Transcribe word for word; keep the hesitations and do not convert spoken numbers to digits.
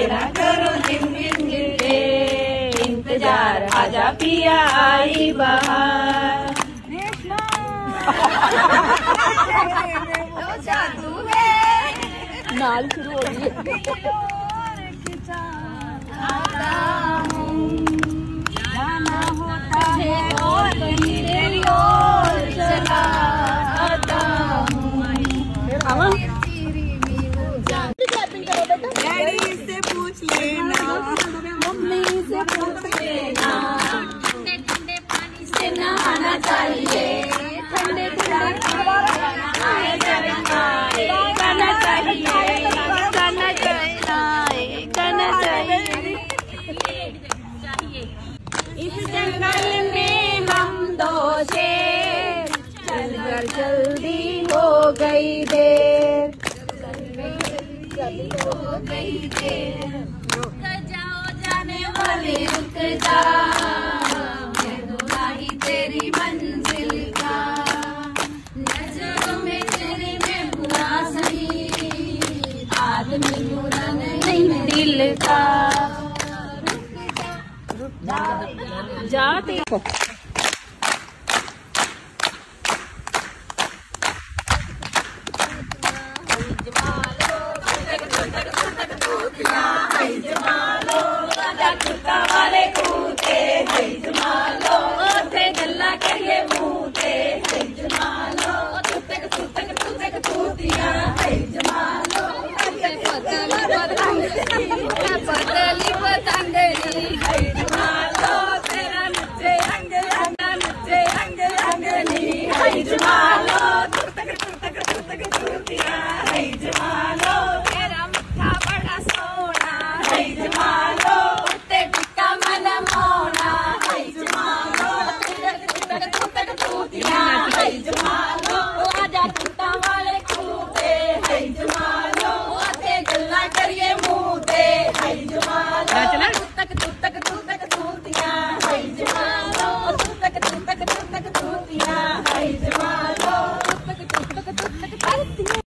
ना करो दिन दिन गिरे, इंतजार आजा पिया आई बहार। जादू है नाल शुरू हो गई। जाना होता है और तेरी ओर चला आता हूँ। डैडी से पूछ लेना, मम्मी से पूछ लेना, ठंडे ठंडे पानी से नहाना चाहिए, ठंडे ठंडे गाना चाहिए, गाना चाहिए, गाना चाहिए, गाना चाहिए। इस जंगल में हम दो शेर, चलकर जल्दी हो गई देर, हो गई देर। रुक जाओ जाने वाले रुक जा, मैं दुराही तेरी मंजिल का, नजरों में तेरे में बुरा सही, आदमी बुरा नहीं दिल का। जाते वाले कूदे है जमालो, थे गल्ला करिए मूते है जमालो, तुतक तुतक तुतक तूतिया है जमालो, पतली पतली पतंगली है जमालो, तेरा नचे अंग अंग नचे अंग अंगनी है जमालो, तुतक तुतक तुतक तूतिया है जमालो, तेरा मिठा बड़ा सोना है जमालो, ते टिक्का मन मोना है जमालो, तुतक तुतक तूतिया है जमालो, आजा टूटा वाले कूदे है जमालो, थे गल्ला करिए मूते है जमालो, तुतक